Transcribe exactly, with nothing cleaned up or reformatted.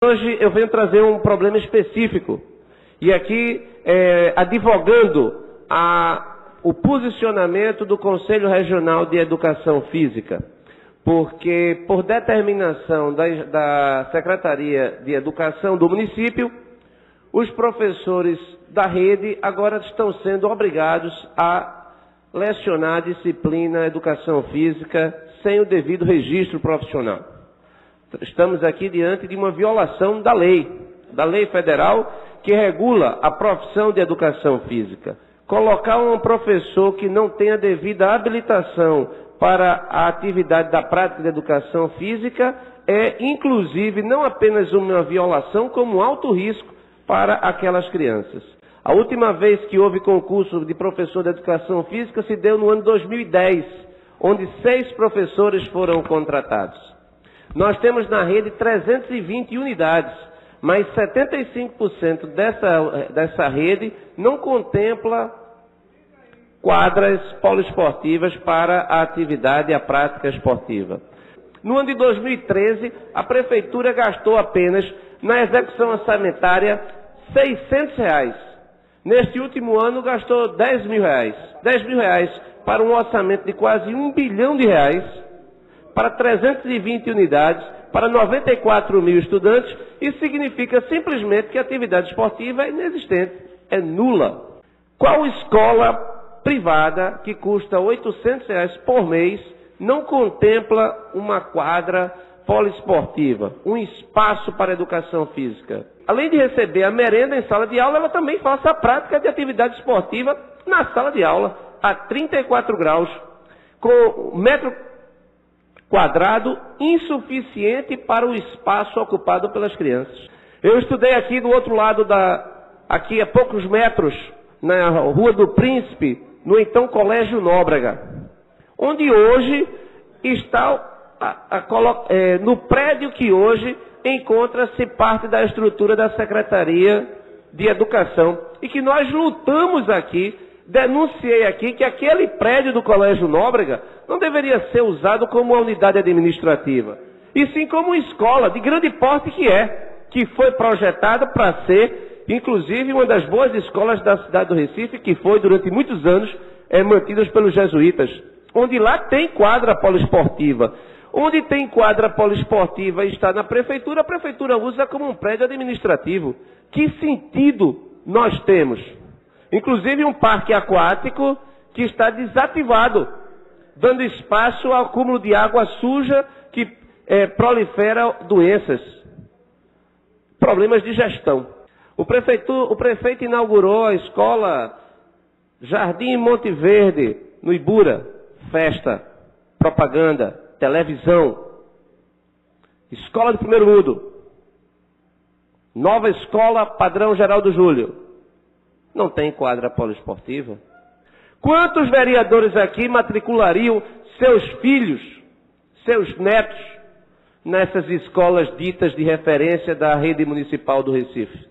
Hoje eu venho trazer um problema específico e aqui é, advogando a, o posicionamento do Conselho Regional de Educação Física, porque por determinação da, da Secretaria de Educação do município, os professores da rede agora estão sendo obrigados a lecionar a disciplina Educação Física sem o devido registro profissional. Estamos aqui diante de uma violação da lei, da lei federal que regula a profissão de educação física. Colocar um professor que não tenha devida habilitação para a atividade da prática de educação física é, inclusive, não apenas uma violação, como um alto risco para aquelas crianças. A última vez que houve concurso de professor de educação física se deu no ano dois mil e dez, onde seis professores foram contratados. Nós temos na rede trezentas e vinte unidades, mas setenta e cinco por cento dessa, dessa rede não contempla quadras poliesportivas para a atividade e a prática esportiva. No ano de dois mil e treze, a Prefeitura gastou apenas na execução orçamentária seiscentos reais. Neste último ano, gastou dez mil reais. dez mil reais para um orçamento de quase um bilhão de reais, para trezentas e vinte unidades, para noventa e quatro mil estudantes. Isso significa simplesmente que a atividade esportiva é inexistente, é nula. Qual escola privada que custa oitocentos reais por mês não contempla uma quadra poliesportiva, um espaço para educação física? Além de receber a merenda em sala de aula, ela também faça a prática de atividade esportiva na sala de aula, a trinta e quatro graus, com metro quadrado insuficiente para o espaço ocupado pelas crianças. Eu estudei aqui do outro lado da, aqui a poucos metros, na Rua do Príncipe, no então Colégio Nóbrega, onde hoje está, a, a, é, no prédio que hoje encontra-se parte da estrutura da Secretaria de Educação, e que nós lutamos aqui, denunciei aqui que aquele prédio do Colégio Nóbrega não deveria ser usado como uma unidade administrativa, e sim como uma escola de grande porte que é, que foi projetada para ser, inclusive, uma das boas escolas da cidade do Recife, que foi, durante muitos anos, é, mantidas pelos jesuítas, onde lá tem quadra poliesportiva. Onde tem quadra poliesportiva e está na prefeitura, a prefeitura usa como um prédio administrativo. Que sentido nós temos? Inclusive um parque aquático que está desativado, dando espaço ao acúmulo de água suja que é, prolifera doenças, problemas de gestão. O prefeito, o prefeito inaugurou a escola Jardim Monte Verde, no Ibura. Festa, propaganda, televisão, escola de primeiro mundo, nova escola padrão Geraldo Júlio. Não tem quadra poliesportiva? Quantos vereadores aqui matriculariam seus filhos, seus netos, nessas escolas ditas de referência da rede municipal do Recife?